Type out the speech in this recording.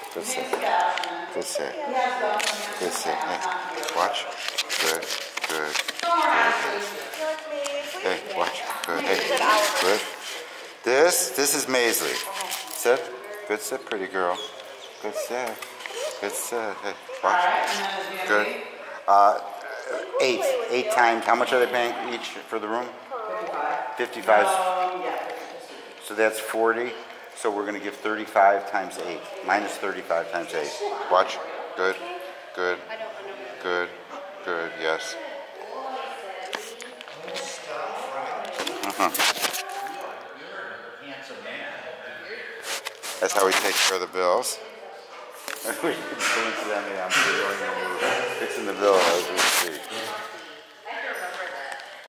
Good sit. Good sit. Good sit. Hey, watch. Good. Good. Good. Hey, watch. Good. Hey, good. This is Maisly. Sit. Good sit, pretty girl. Good sit. Good sit. Hey, watch. Good. 8 times. How much are they paying each for the room? 55. So that's 40. So we're going to give 35 times 8. Minus 35 times 8. Watch. Good. Good. Good. Good. Yes. That's how we take care of the bills. We're fixing the bill as we speak.